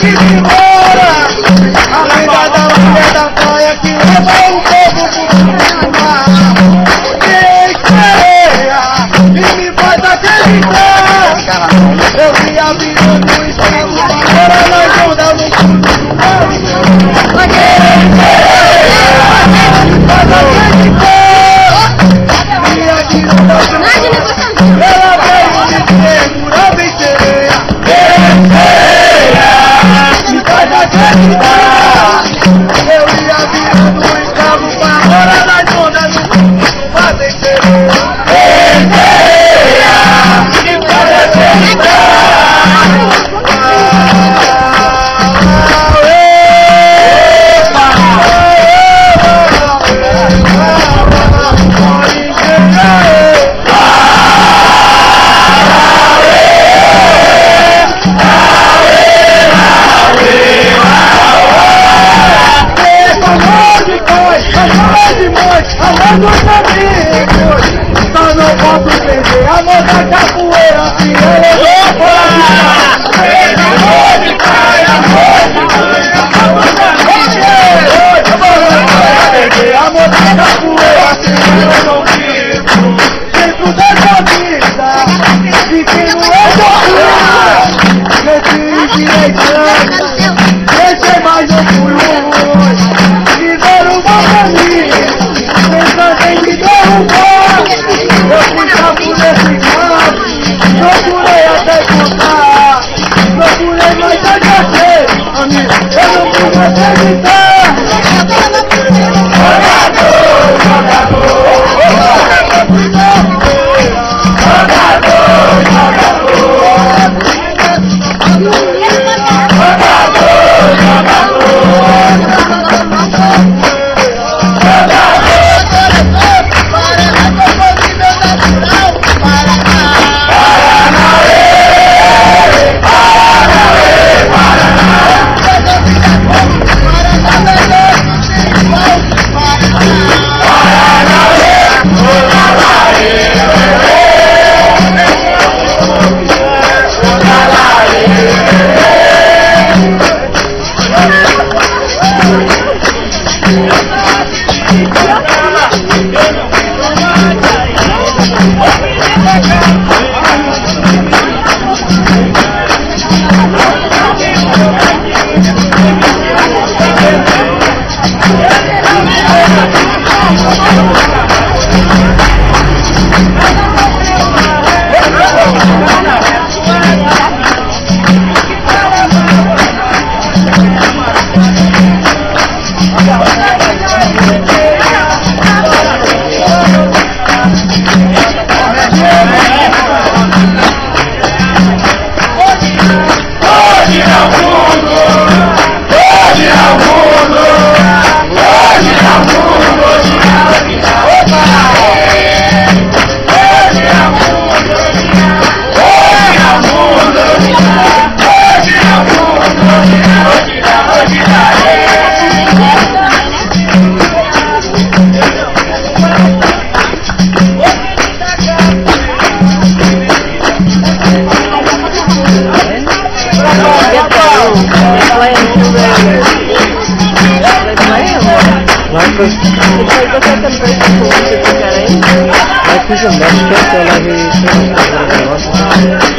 que se embora. A vida da mulher da praia que leva o povo pro mar. Me estreia e me faz acreditar. Eu vi a vida no espelho, agora nós andamos no fundo do mar. Me faz acreditar. Minha vida ela veio me segurar, me sereia. Me faz acreditar. Eu ia virando escravo, agora nas ondas no fundo fazem sereia. Me faz acreditar. Amor dos amigos, só não posso perder amor da capoeira, se ele não for amor de pai, amor de mãe, amor da vida, amor da capoeira, se ele não vivo, dentro dessa vida, e que não é tortura, nesse direitante, esse é mais orgulho, e ver o bom caminho. Pensando em me derrubar, eu fui capo nesse campo, procurei até contar, procurei mais até amigo, eu não pude acreditar. Jogador, jogador, Vai